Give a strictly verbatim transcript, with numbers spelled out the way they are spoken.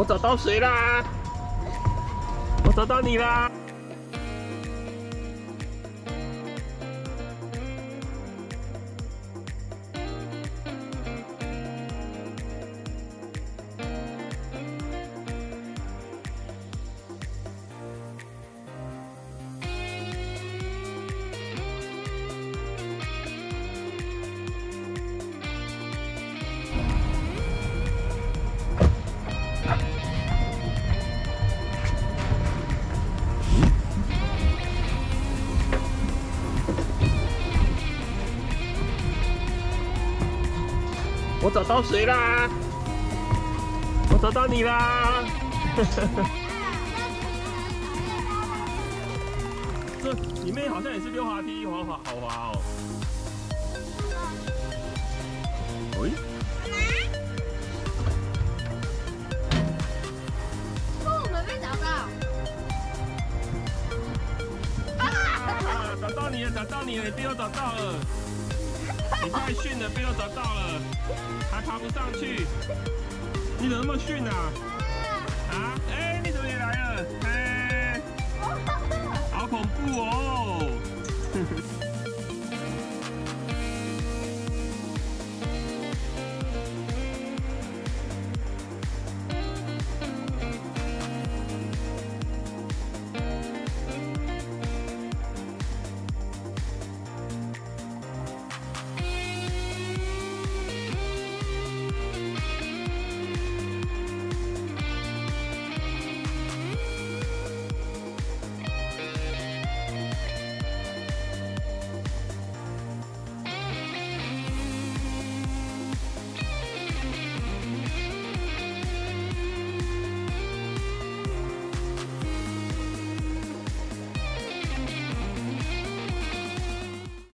我找到谁啦？我找到你啦！我找到谁啦？我找到你啦！这里面好像也是溜滑梯，好滑好滑哦。喂？ 哦，我们被找到！ 啊！找到你了，找到你了，你被我找到了。你太逊了，被我找到了，还爬不上去。你怎么那么逊啊？